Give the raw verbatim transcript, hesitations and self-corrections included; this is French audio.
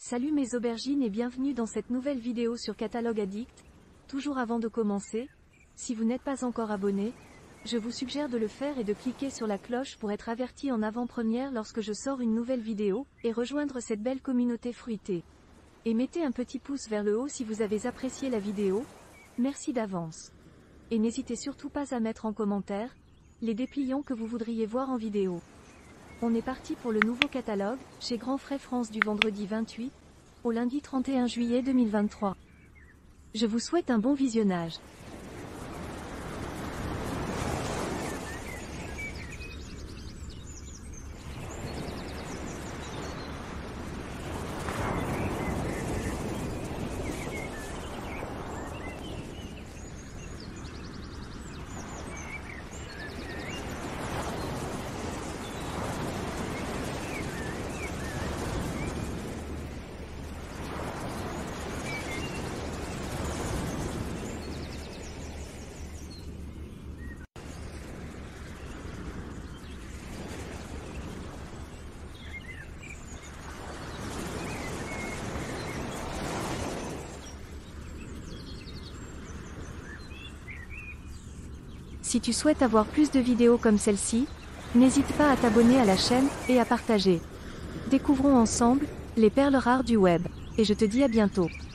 Salut mes aubergines et bienvenue dans cette nouvelle vidéo sur Catalogue Addict. Toujours avant de commencer, si vous n'êtes pas encore abonné, je vous suggère de le faire et de cliquer sur la cloche pour être averti en avant-première lorsque je sors une nouvelle vidéo, et rejoindre cette belle communauté fruitée. Et mettez un petit pouce vers le haut si vous avez apprécié la vidéo, merci d'avance. Et n'hésitez surtout pas à mettre en commentaire les dépliants que vous voudriez voir en vidéo. On est parti pour le nouveau catalogue, chez Grand Frais France du vendredi vingt-huit au lundi trente et un juillet deux mille vingt-trois. Je vous souhaite un bon visionnage. Si tu souhaites avoir plus de vidéos comme celle-ci, n'hésite pas à t'abonner à la chaîne, et à partager. Découvrons ensemble les perles rares du web. Et je te dis à bientôt.